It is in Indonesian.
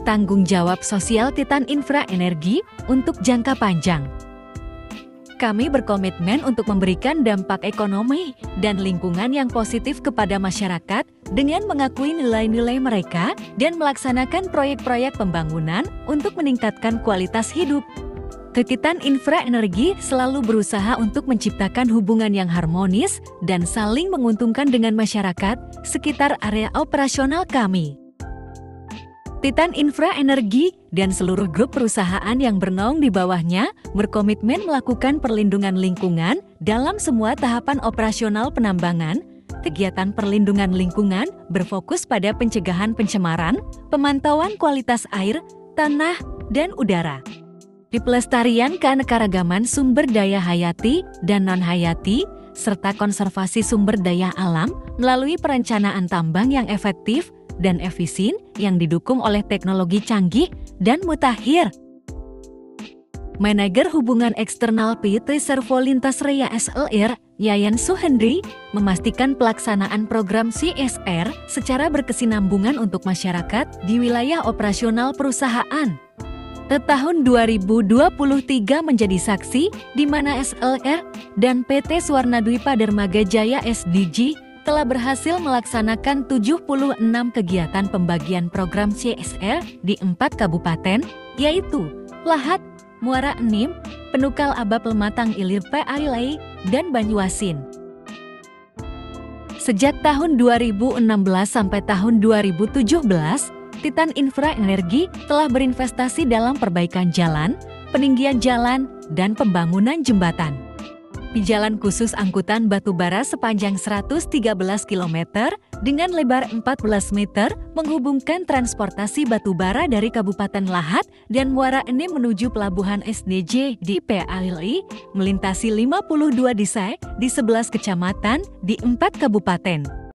tanggung jawab sosial Titan Infra Energi untuk jangka panjang. Kami berkomitmen untuk memberikan dampak ekonomi dan lingkungan yang positif kepada masyarakat dengan mengakui nilai-nilai mereka dan melaksanakan proyek-proyek pembangunan untuk meningkatkan kualitas hidup. Titan Infra Energi selalu berusaha untuk menciptakan hubungan yang harmonis dan saling menguntungkan dengan masyarakat sekitar area operasional kami. Titan Infra Energi dan seluruh grup perusahaan yang bernaung di bawahnya berkomitmen melakukan perlindungan lingkungan dalam semua tahapan operasional penambangan. Kegiatan perlindungan lingkungan berfokus pada pencegahan pencemaran, pemantauan kualitas air, tanah, dan udara. Di pelestarian keanekaragaman sumber daya hayati dan non-hayati, serta konservasi sumber daya alam melalui perencanaan tambang yang efektif dan efisien yang didukung oleh teknologi canggih dan mutakhir. Manager Hubungan Eksternal PT Servo Lintas Raya SLR, Yayan Suhendri, memastikan pelaksanaan program CSR secara berkesinambungan untuk masyarakat di wilayah operasional perusahaan. Tahun 2023 menjadi saksi di mana SLR dan PT Swarna Dwipa Dermaga Jaya SDG telah berhasil melaksanakan 76 kegiatan pembagian program CSR di 4 kabupaten, yaitu Lahat, Muara Enim, Penukal Abab Lematang Ilir PAILAI, dan Banyuasin. Sejak tahun 2016 sampai tahun 2017, Titan Infra Energi telah berinvestasi dalam perbaikan jalan, peninggian jalan, dan pembangunan jembatan. Di jalan khusus angkutan batubara sepanjang 113 km dengan lebar 14 meter menghubungkan transportasi batubara dari Kabupaten Lahat dan Muara Enim menuju Pelabuhan SDJ di PAILAI, melintasi 52 desa di 11 kecamatan di 4 kabupaten.